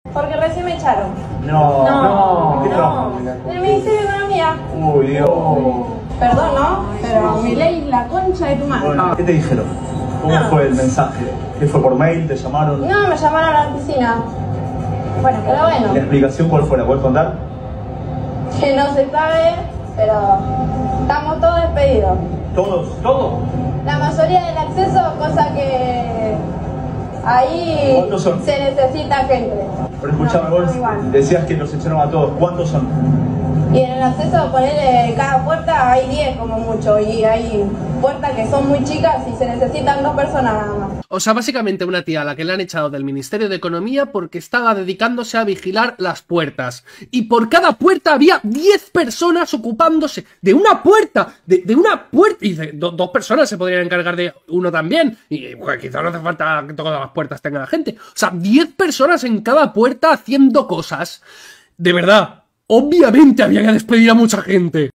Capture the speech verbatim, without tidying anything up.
Porque recién me echaron. No, No, ¿qué no. trabajo? Del Ministerio de Economía. Uy, Dios. Perdón, ¿no? Pero mi ley, la concha de tu madre. Bueno, ¿qué te dijeron? ¿Cómo No. fue el mensaje? ¿Qué fue por mail? ¿Te llamaron? No, me llamaron a la oficina. Bueno, pero ¿La bueno, explicación cuál fue? ¿La puedes contar? que no se sabe, pero estamos todos despedidos. ¿Todos? ¿Todos? La mayoría del acceso, cosa que ahí ¿Cuántos son? se necesita gente. Pero escuchame, No, vos no igual. decías que los echaron a todos. ¿Cuántos son? Y en el acceso, ponerle cada puerta hay diez como mucho, y hay puertas que son muy chicas y se necesitan dos personas nada más. O sea, básicamente una tía a la que le han echado del Ministerio de Economía porque estaba dedicándose a vigilar las puertas. Y por cada puerta había diez personas ocupándose de una puerta, de, de una puerta. Y de, do, dos personas se podrían encargar de uno también. Y pues, quizás no hace falta que todas las puertas tengan gente. O sea, diez personas en cada puerta haciendo cosas. De verdad, obviamente había que despedir a mucha gente.